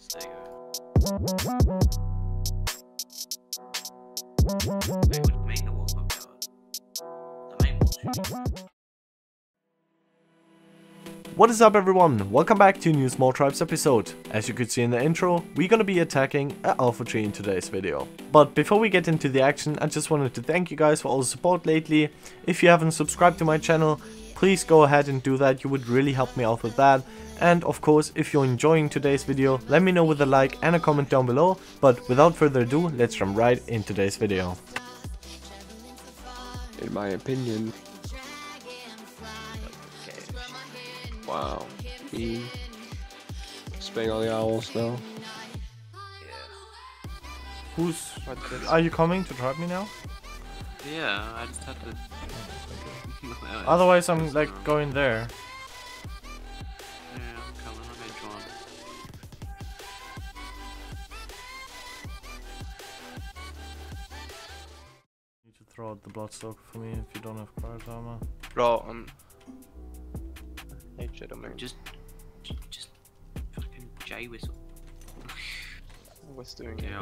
There you go. Wait, what main the walls not powered? The main walls should. What is up everyone, welcome back to a new Small Tribes episode. As you could see in the intro, we're gonna be attacking an alpha tree in today's video. But before we get into the action, I just wanted to thank you guys for all the support lately. If you haven't subscribed to my channel, please go ahead and do that, you would really help me out with that. And of course, if you're enjoying today's video, let me know with a like and a comment down below. But without further ado, let's jump right into today's video. In my opinion. Wow. Me spaying all the owls now. Who's... Are you coming to trap me now? Yeah, I just had to. Otherwise I'm like going there. Yeah, I'm coming. I'm in John. You need to throw out the Bloodstalker for me if you don't have card armor. Bro, hey Shadow Man. Just fucking J whistle. What's doing Yeah.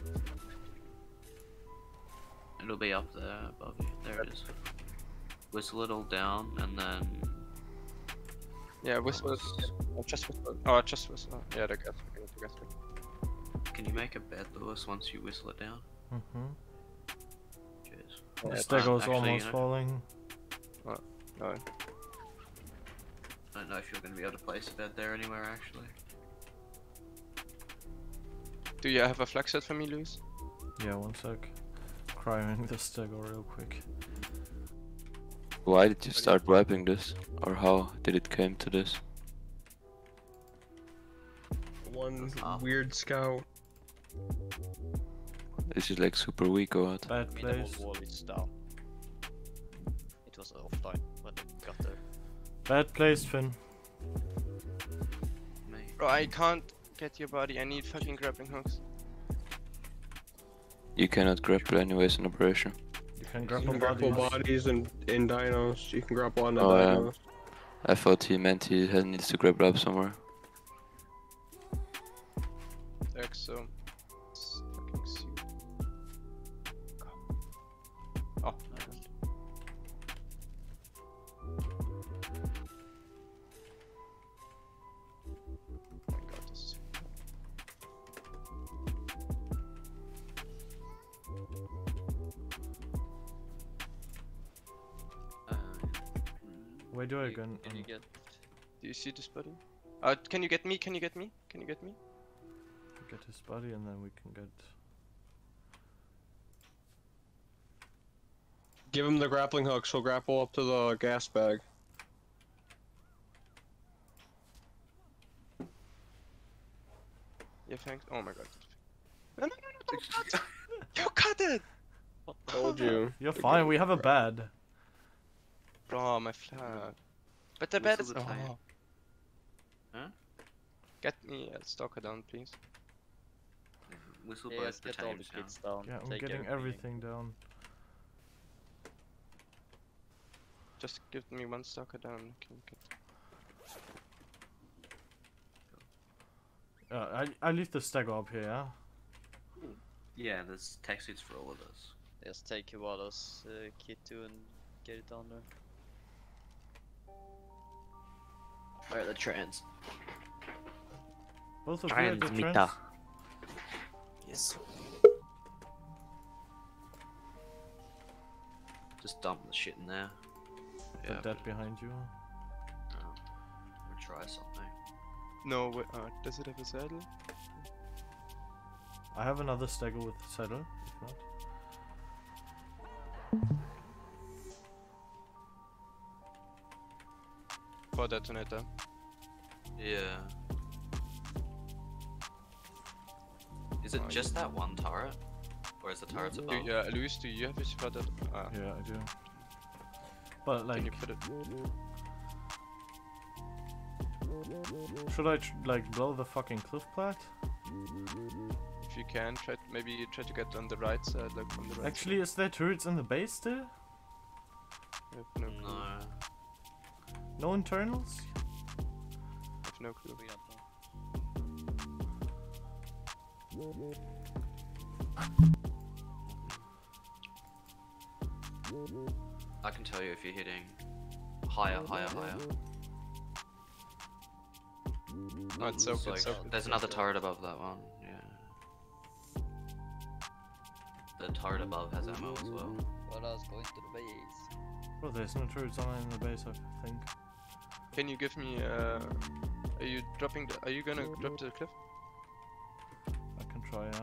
It'll be up there above you. There it is. Whistle it all down and then. Yeah, whistle. Just whistle. Oh, just whistle. Yeah, the gas. Can you make a bed, Lewis, once you whistle it down? Cheers. Yeah, The Stego's actually, almost you know, falling. No. I don't know if you're going to be able to place a bed there anywhere, actually. Do you have a flex set for me, Luis? Yeah, one sec. Crying the Stego real quick. Why did you start wiping this? Or how did it came to this? One Awesome. weird scout. Is it like super weak or what? Bad I mean, the place. whole wall is down. It was offline when it got there. Bad place, Finn. Mate. Bro, I can't get your body. I need fucking grappling hooks. You cannot grapple anyways in operation. You can You grapple can grapple bodies. bodies in dinos. You can grapple on the Oh, yeah. dinos. I thought he meant he needs to grapple up somewhere. Exo. Fucking suit. Oh, my god, this is... Where do I go? Can you get? Do you see this body? Can you get me? Can you get me? Can you get me? Get his body and then we can get... Give him the grappling hook, so grapple up to the gas bag. Yeah, thanks. Oh my god. No, don't cut! You cut it! Told you. You're fine, we have a bed. Bro, my flag. But the bed is... Whistle the tape. Oh. Huh? Get me a stalker down, please. Whistle Yes, both the get all the tames down. kids down. Yeah, I'm take getting everything down. Just give me one stalker down. Can you get... I leave the Stego up here, yeah? Yeah, there's tech suits for all of us. Just take Iwata's kit too and get it down there. Where are the trans? Both of you at the Transmitter. trans? Yes. Just dump the shit in there. The Yeah. dead behind you. We'll try something. No, wait, does it have a saddle? I have another Stego with saddle, if not. For detonator. Yeah. Is it Oh, just that one turret? Or is the turrets Do, above? Luis, do you have this for that? Yeah, I do. But like, Can you put it? should I like blow the fucking cliff plat? If you can, maybe you try to get on the right side, like from the right Actually, is there turrets in the base still? side. I have no clue. No. No internals? I have no clue. We don't know. I can tell you if you're hitting higher. Oh, it's Looks open, like it's open. there's another turret above that one. Yeah. The turret above has ammo as well. Well, I was going to the base. Well, there's no turrets on in the base, I think. Can you give me are you dropping the, are you gonna drop to the cliff? I can try, yeah.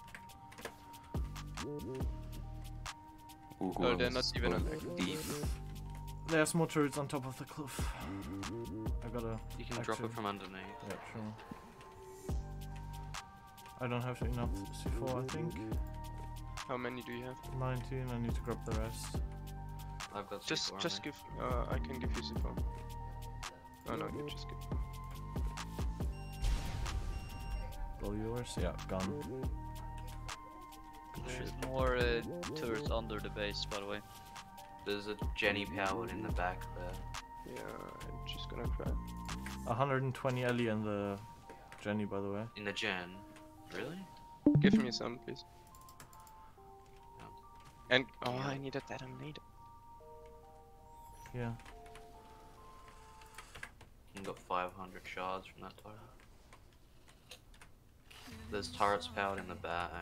Ooh, Oh, they're not was even on going the deep. There's more turrets on top of the cliff. I gotta. You can drop it from underneath. Yeah, sure. I don't have enough C4, I think. How many do you have? 19, I need to grab the rest. I've got Just C4 on me. give I can give you C4. Oh no, you just give. Blow yours? Yeah, gone. There's more turrets under the base, by the way. There's a Jenny powered in the back there. Yeah, I'm just gonna cry. 120 Ellie and the Jenny, by the way. In the gen. Really? Give me some, please. Yeah. And oh, I need a detonator. Yeah. You got 500 shards from that turret. There's turrets powered in the back.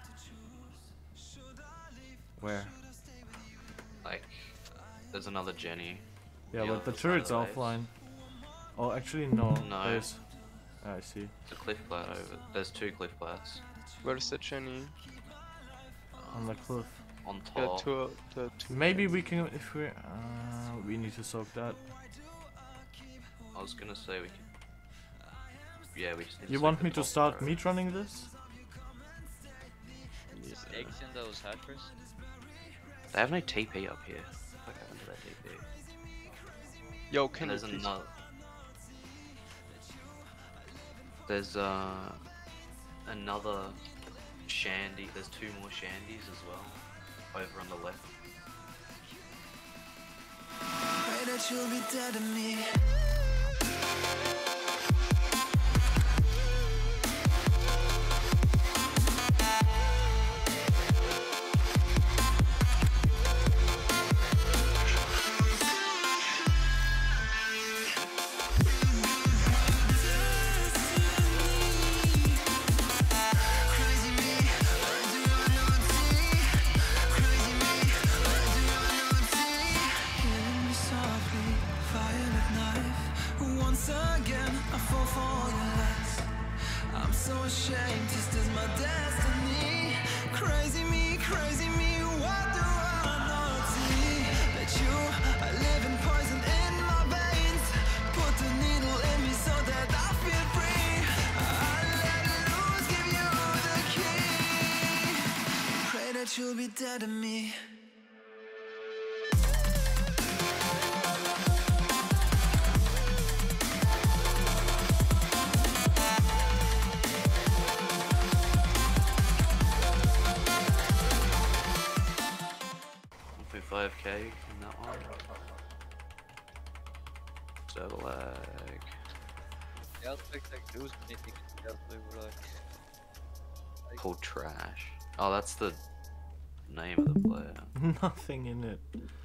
Where? Like, there's another Jenny. Yeah, The but the other side turret's of the base. offline. Oh, actually, no. No. There's... Ah, I see. There's a cliff plat over. There's two cliff plats. Where's the Jenny? On the cliff. On The top. two Maybe we can, if we need to soak that. I was gonna say we could. Yeah, we just need You soak want the me to top start turret. meat running this? There's eggs in those hatcheries. They have no TP up here. What happened to that TP? Yo, And can you there's please? another. There's another shandy. There's two more shandies as well, over on the left. Pray that you'll be dead to me. Ashamed, this is my destiny. Crazy me, what do I not see? That you are living poison in my veins. Put the needle in me so that I feel free. I let loose, give you the key. Pray that you'll be dead to me. $5K in that one. Server lag. Jag aspect like those anything else over like Called trash. Oh, that's the name of the player. Nothing in it.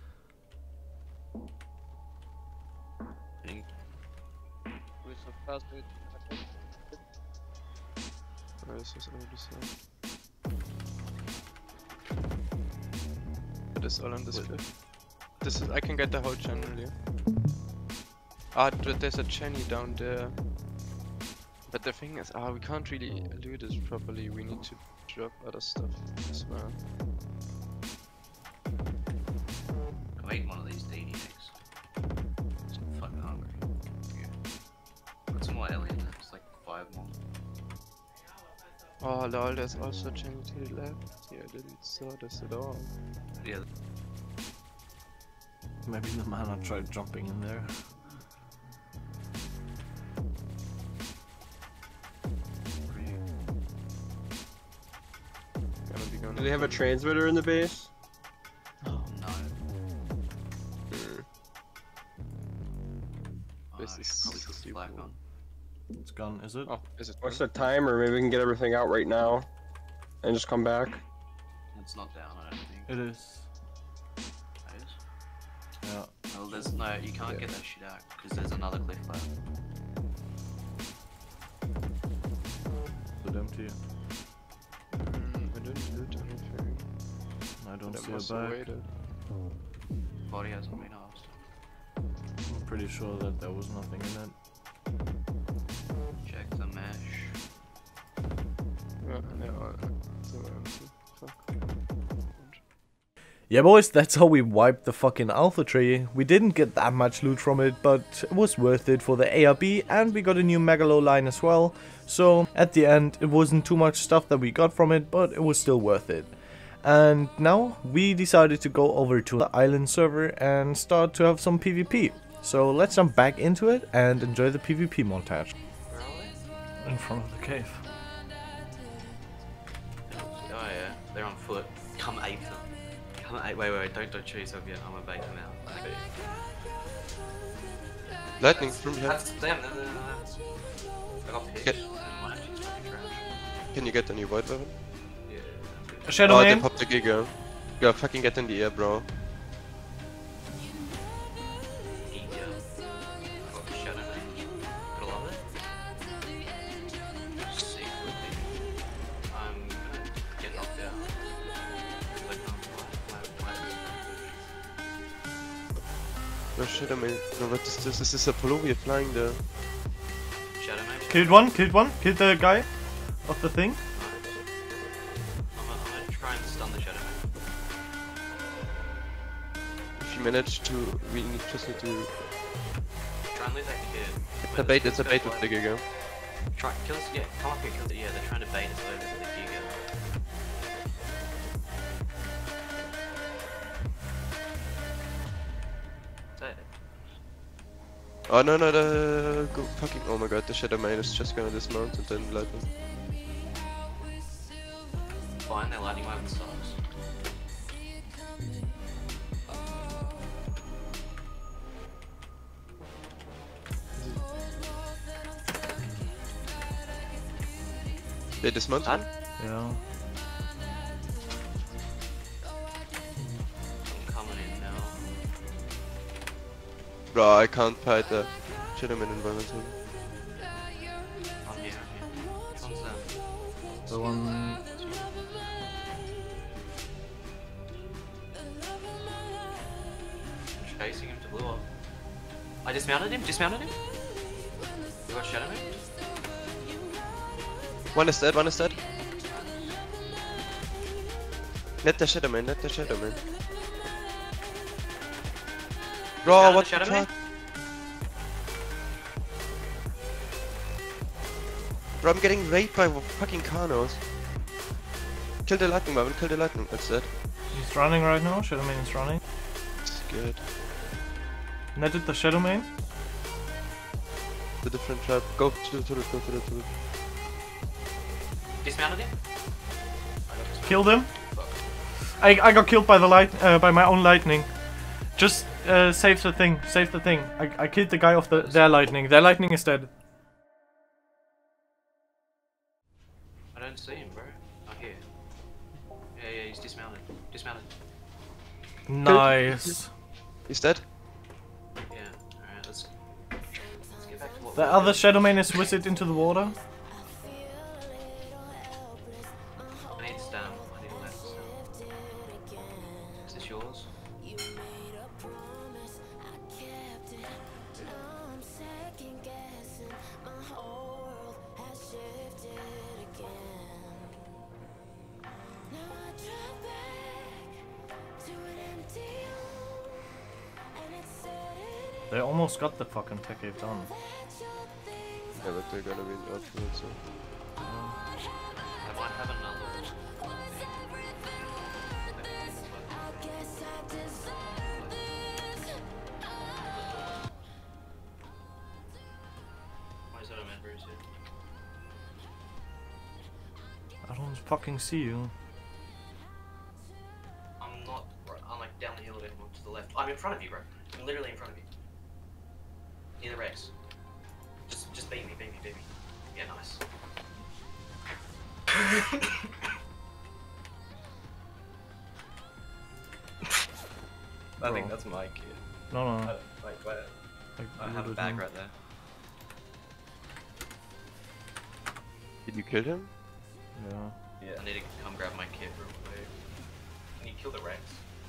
I think with so fast with Oh, this is already so. It is all on this cliff. This is, I can get the whole channel here. Ah, there's a Jenny down there. But the thing is, we can't really do this properly. We need to drop other stuff as well. I'll eat one of these DDX. I'm fucking hungry. Yeah. Put some more alien in, it's like 5 more. Oh lol, there's also Jenny to the left. Yeah, I didn't saw this at all. Yeah, Maybe the mana tried jumping in there. Do they have a transmitter in the base? oh no. This I is should probably put the black on. It's gone, is it? Oh, is it? What's the time? Or maybe we can get everything out right now and just come back. It's not down, I don't think. It is. It is? Yeah. Well, there's no, you can't get that shit out because there's another cliff left. Is it empty? I didn't loot anything. I don't That see must a have bag. waited. Body hasn't been asked. I'm pretty sure that there was nothing in it. Check the mesh. So empty. Fuck. Yeah boys, that's how we wiped the fucking alpha tree. We didn't get that much loot from it, but it was worth it for the ARB, and we got a new Megalo line as well. So at the end it wasn't too much stuff that we got from it, but it was still worth it. And now we decided to go over to the island server and start to have some PvP. So let's jump back into it and enjoy the PvP montage. Where are they? In front of the cave. Oh yeah, they're on foot. Come ape them. Come ape. Wait, don't shoot yourself yet. I'm gonna bait them out. Okay. Lightning from here. That's them. I got pissed. Get- My actually fucking trash. Can you get any white weapon? Yeah. Shadow Oh, they Man. popped the Giga. Yeah, fucking get in the air, bro. Eat ya. I got the shadow man. Gotta love it. Sick with it. I'm gonna get knocked out. Because I can't fly. No shit, I mean, no, what is this? This is Apollo, we're flying there. Shadow man. Killed one, killed the guy of the thing. I'm gonna try and stun the shadow man. If you manage to, we just need to... Try and lose that kid. It's a bait, it's a bait with the Giga. Try, kill us, yeah, come up here, kill the, yeah, they're trying to bait us over to the Giga. Is that it? Oh no, the... Go fucking... Oh my god, the Shadow Man is just gonna dismount and then light them. Fine, they're lightning wave and stars. They dismounted? Done? Yeah. I'm coming in now. Bro, I can't fight the Shadow Man environment. I'm here. Which one's them? The one. I'm chasing him to blue up. I dismounted him. You got shadow man? One is dead, one is dead. Let the Shadow Man, let the Shadow Man. Bro, Down what the the Shadow Man? fuck? Bro, I'm getting raped by fucking Carnos. Kill the lightning, Marvin, kill the lightning, that's it. He's running right now. Shadow Man is running. It's good. Netted the Shadow Man. The different trap. Go to the turret, go to the turret. Dismounted him? Killed him. I got killed by the by my own lightning. Just save the thing. Save the thing. I killed the guy of their lightning. Their lightning is dead. I don't see him, bro. Oh, here. Yeah, he's dismounted. Dismounted. Nice. He's dead? Yeah, alright, let's get back to what The we were other doing. Shadow Man is whizzed into the water. I need stam. I need left stam. Is this yours? They almost got the fucking tech cave done. Yeah, but they're gonna be up for it, so. I might have another. Why is that a man bruise here? I don't fucking see you. I'm not. I'm like down the hill a bit more to the left. I'm in front of you, bro. I'm literally in front of you. Near the Rex. Just beat me. I think that's my kid. No. Like, wait. Like, I have a looted bag him. right there. Did you kill him? Yeah. Yeah. I need to come grab my kid real quick. Can you kill the Rex?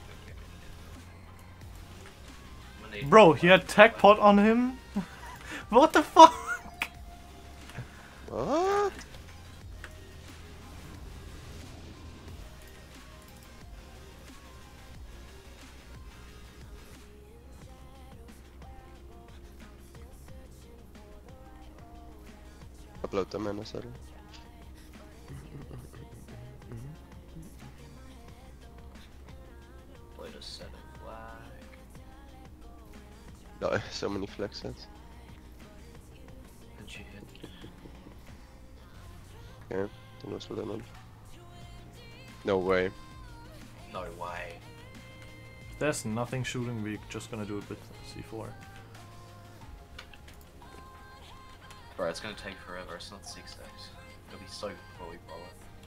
I'm gonna need- Bro, he had tech pot on him? What the fuck? What? Upload them in a second. Play the 7 flag. No, so many flag sets. And she hit. Okay, then what's with them on? No way. No way. There's nothing shooting, we're just gonna do it with C4. Bro, it's gonna take forever, it's not 6 days. It'll be so fully bullet.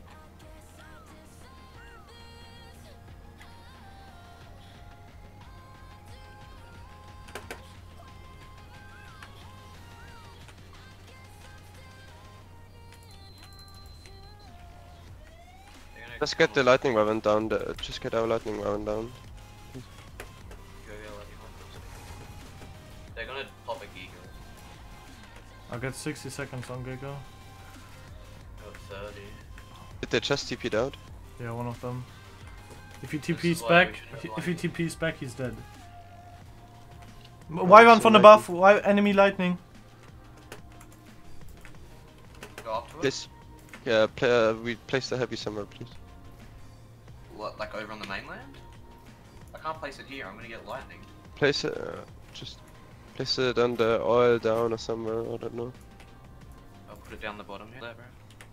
Let's get the lightning weapon down there. Just get our lightning weapon down. They're gonna pop a Giga. I'll get 60 seconds on Giga. Got 30. Did they just TP'd out? Yeah, one of them. If he This is TP's why back, we should have if he lightning. TP's back, he's dead. Why one so from lightning. above? Why enemy lightning? Go up to it? Please. Yeah, we place the heavy somewhere, please. What, like over on the mainland? I can't place it here, I'm gonna get lightning. Place it, just place it on the oil down or somewhere, I don't know. I'll put it down the bottom here. There, bro.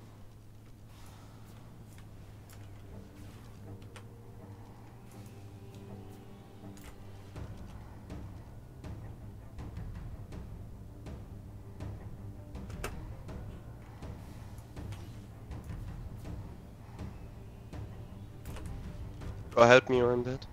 Or help me on that.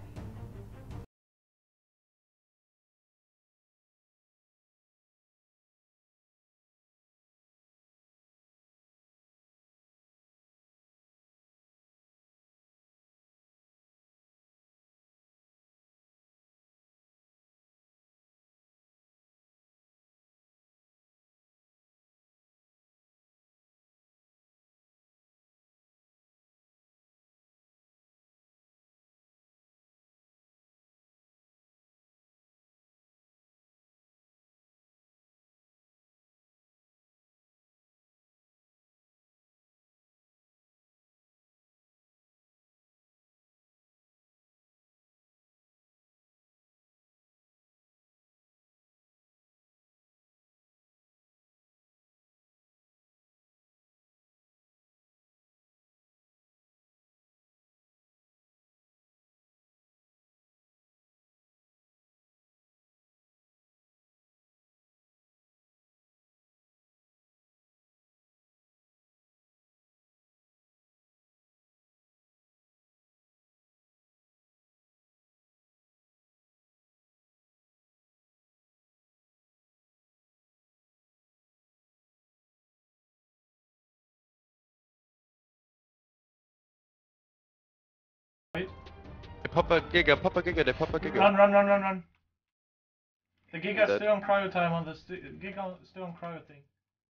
They pop a giga, they pop a giga. Run. The Giga's Dead. still on cryo time on the Giga still on cryo thing.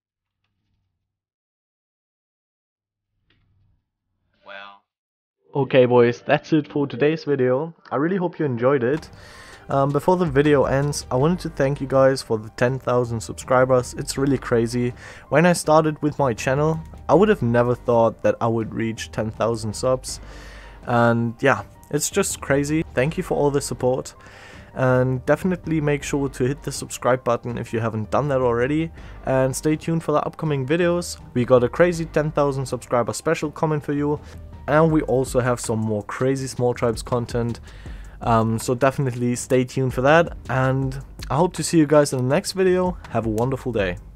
Wow. Okay boys, that's it for today's video. I really hope you enjoyed it. Before the video ends, I wanted to thank you guys for the 10,000 subscribers. It's really crazy. When I started with my channel, I would have never thought that I would reach 10,000 subs. And yeah, it's just crazy. Thank you for all the support. And definitely make sure to hit the subscribe button if you haven't done that already, and stay tuned for the upcoming videos. We got a crazy 10,000 subscriber special coming for you, and we also have some more crazy Small Tribes content, so definitely stay tuned for that, and I hope to see you guys in the next video. Have a wonderful day.